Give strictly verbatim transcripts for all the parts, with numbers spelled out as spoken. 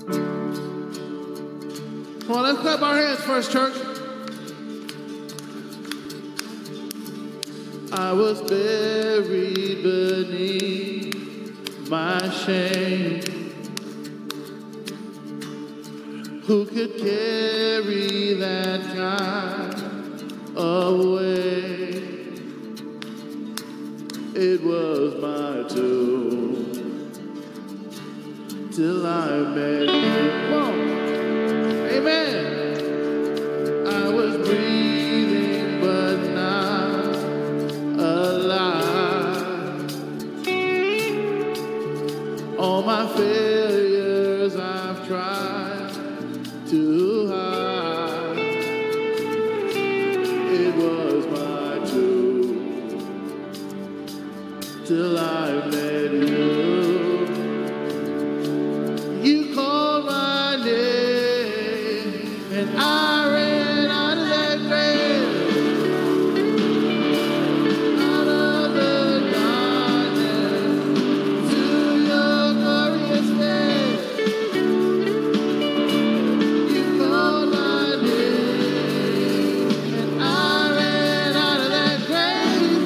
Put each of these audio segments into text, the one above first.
Come on, let's clap our hands first, church. I was buried beneath my shame. Who could carry that kind away? It was my tomb till I met you. Come on. Amen. I was breathing but not alive. All my failures I've tried to hide. It was my tomb till I met you. You called my name and I ran out of that grave, out of the darkness to your glorious day. You called my name and I ran out of that grave,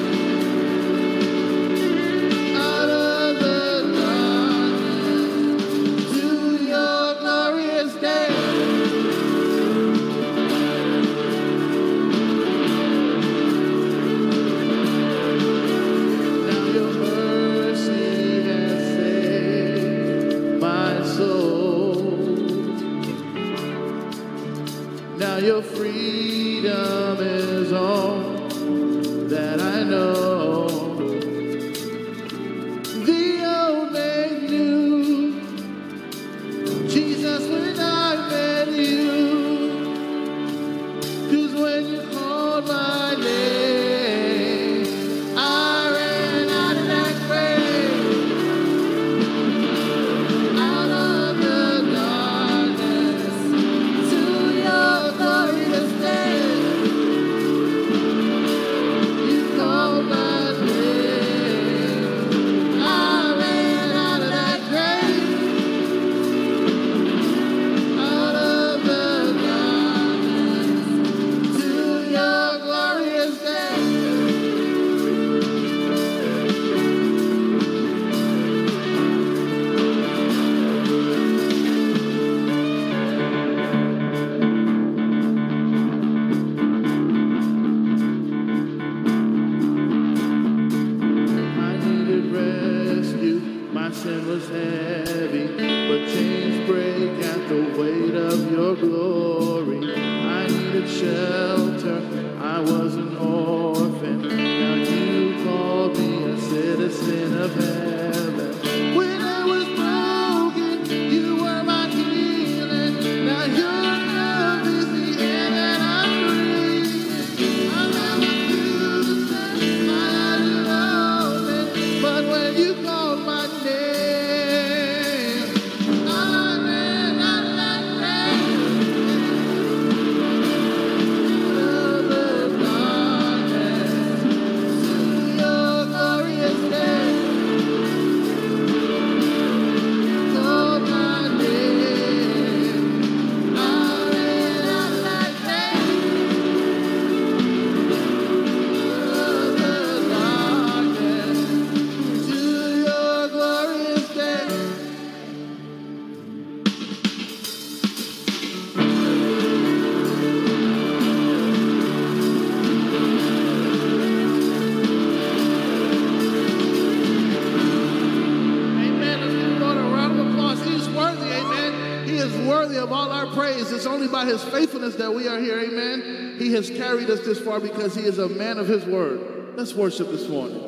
out of the darkness to your glorious day. Now your mercy has saved my soul. Now your freedom is all that I know. The old man knew Jesus when I met you. 'Cause when you called my name, I ran out of that grave, out of the darkness to your glorious day. You called my name, I ran out of that grave, out of the darkness to your glorious day. I needed rescue, my sin was heavy, but chains break at the weight of your glory. I needed shelter, I was an orphan, now you called me a citizen of heaven. When I was broken, you were my healing, now your love is the air that I breathe. I'll never do the same, my eyes are open, but when you called my name, I ran out of that grave, out of the darkness to your glorious day. You called my name, I ran out of that grave, out of the darkness to your glorious day. Amen. Let's give the Lord a round of applause. He is worthy, amen. He is worthy of all our praise. It's only by his faithfulness that we are here, amen. He has carried us this far because he is a man of his word. Let's worship this morning.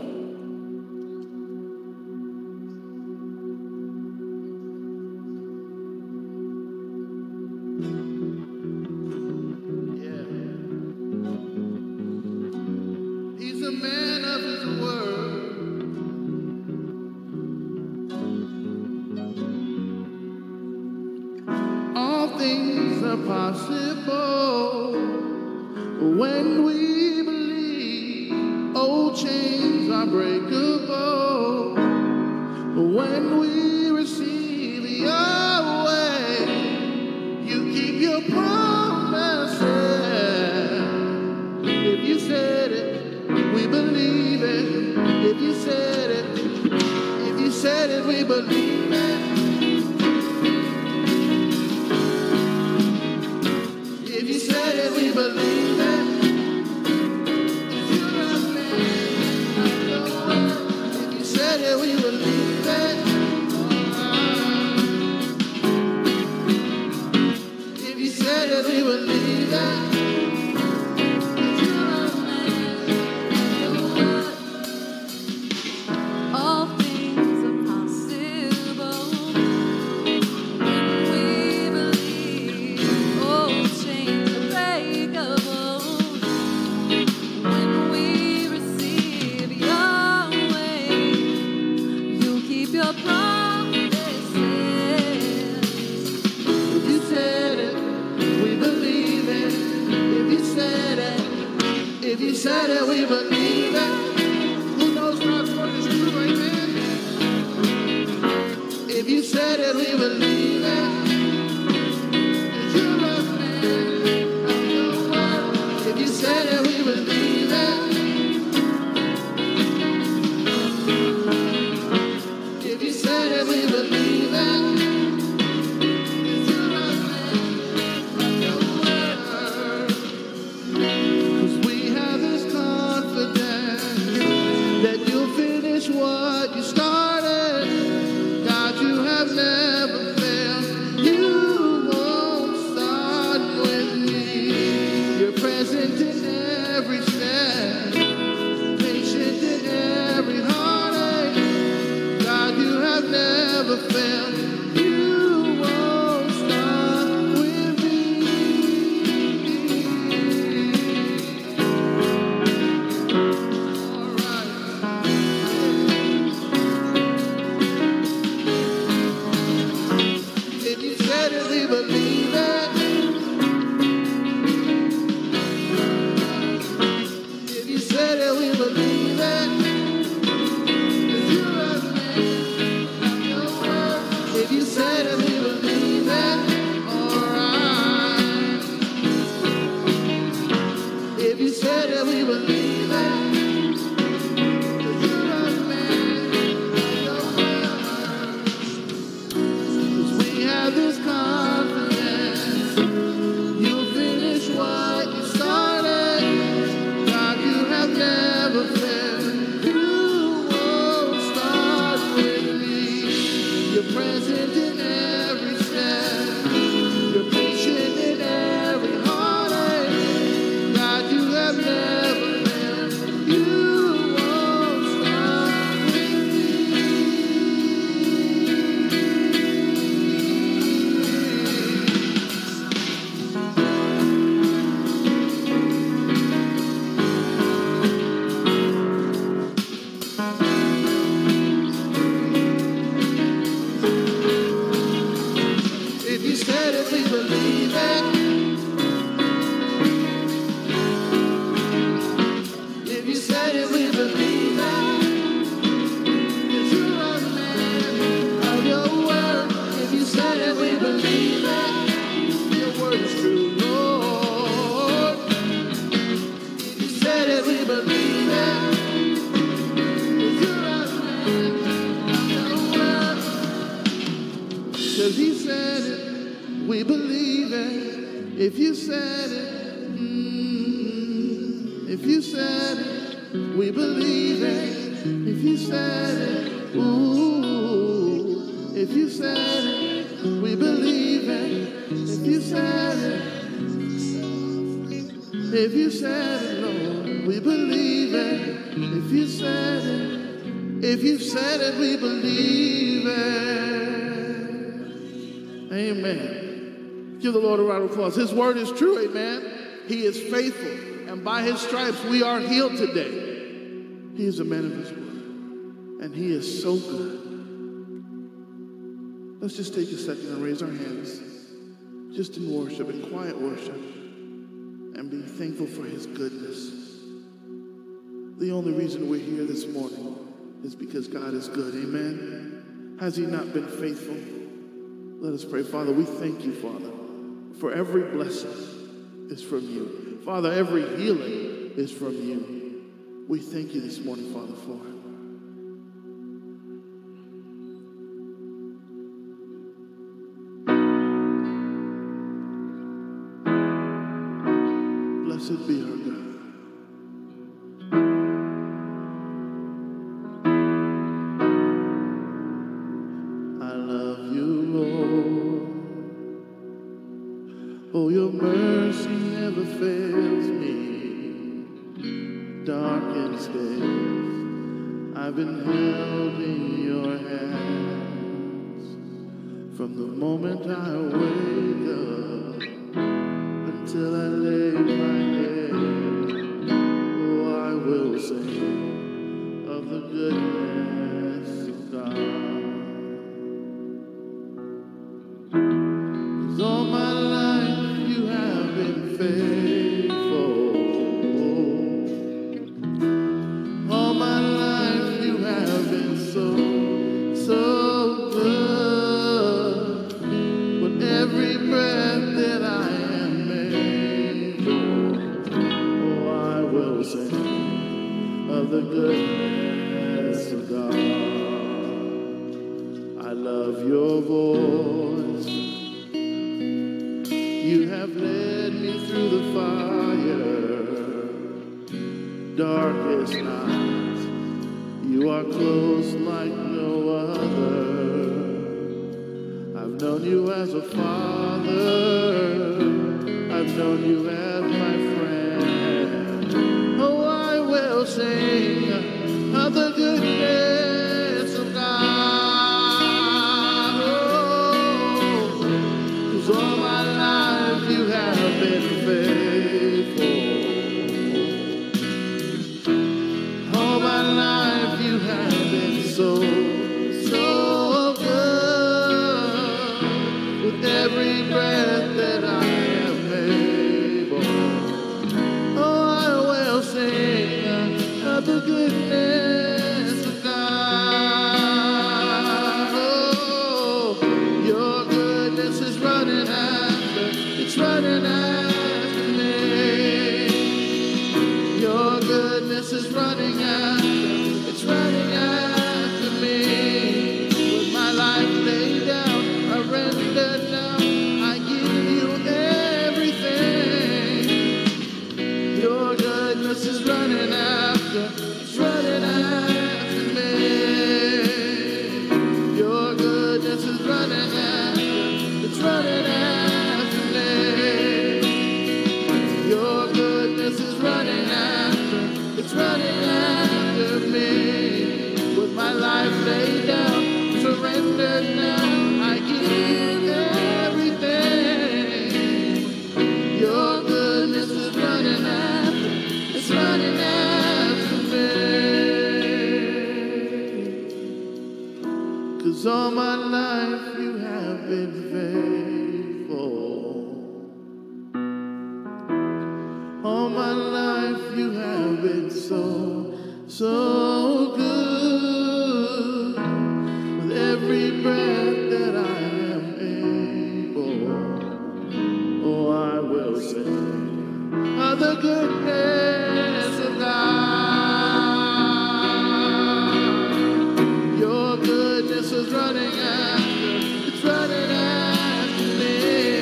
Yeah. He's a man of his word. All things are possible when we believe. Old chains are breakable when we receive your way. it, we believe it. If you said it, we believe it. You're a man of your word. If you said it, we believe it. If you said it, we believe it. If you said it, we believe it. Who knows God's word is true, amen? If you said it, we believe it. You're a man of your word. If you said it, we believe it. If you said it, we believe it. What you started, God, you have never failed. You won't start with me. You're present in every step, patient in every heartache. God, you have never failed. You won't start with me. All right. If you said it, we believe it. If you said it, we believe it. 'Cause you're a man of your word. If you said it, we believe it. All right. If you said it, we believe it. 'Cause you're a man of your word. 'Cause we have this confidence, you'll finish what you started. God, you have never failed. You won't start with me. You're present in every step. You're patient in every heartache. God, you have never failed. You won't start with me. If you said it, we believe it. If you said it, we believe it. 'Cause you're a man of your word. If you said it, we believe it. Your word is true, Lord. If you said it, we believe it. 'Cause you're a man of your word. 'Cause he said it, we believe it. If you said it, mm, if you said it, we believe it. If you said it, ooh, if you said it, we believe it. If you said it, if you said it, Lord, we believe it. If you said it, if you said it, we believe it. Amen. Give the Lord a round of applause. His word is true, amen. He is faithful, and by his stripes we are healed today. He is a man of his word, and he is so good. Let's just take a second and raise our hands, just in worship, in quiet worship, and be thankful for his goodness. The only reason we're here this morning is because God is good, amen. Has he not been faithful? Let us pray. Father, we thank you, Father, for every blessing is from you. Father, every healing is from you. We thank you this morning, Father, for it. Blessed be our God. I love you, Lord. Oh, your mercy never fails me. Darkest days, I've been held in your hands. From the moment I wake up until I lay my head, oh, I will sing of the goodness of God. 'Cause all my life you have been faithful. All my life you have been so, so good. With every breath that I am able, oh, I will sing of the goodness of God. I love your voice. You have led me through the fire, darkest night. You are close like no other. I've known you as a father. I've known you as my friend. Oh, I will sing of the goodness of God. Oh, 'cause all my life you have been faithful. All my life you have been so, so good. With every breath that I am able, oh, I will sing of the goodness of God. Oh, your goodness is running after, it's running after me. Your goodness is running after, it's running after me. With my life laid down, I render now, I give you everything. Your goodness is running after, it's running after me. Your goodness is running after, it's running after me. Your goodness is running after, it's running after me. With my life laid down, surrendered now, I give everything. Your goodness is running after, it's running after me. 'Cause all my life you have been faithful. All my life you have been so, so good. With every breath that I am able, oh, I will sing of the goodness of God. Your goodness is running after, it's running after me.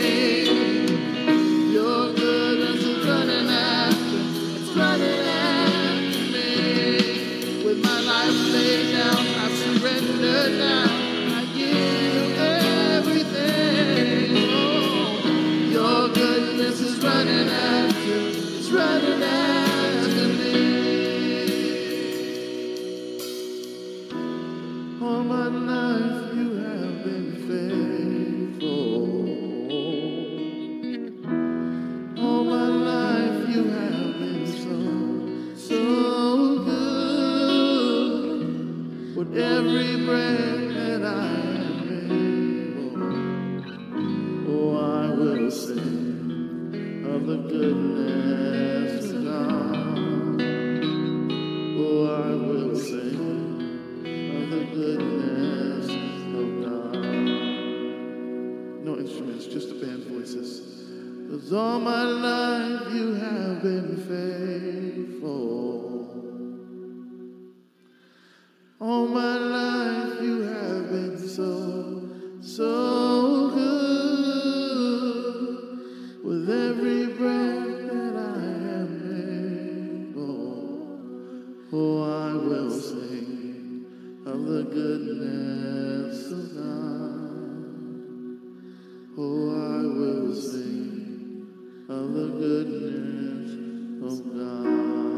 Your goodness is running after, it's running after me. With my life laid down, I surrender now, I give you everything. Oh, your goodness is running after, it's running after me. All my life you have been faithful. All my life you have been so, so good. With every breath that I am able, oh, I will sing of the goodness of God. Oh, I will sing of the goodness of God. No instruments, just the band voices. 'Cause all my life you have been faithful. All my life you have been so, so good. With every breath that I Oh, I will sing of the goodness of God. Oh, I will sing of the goodness of God.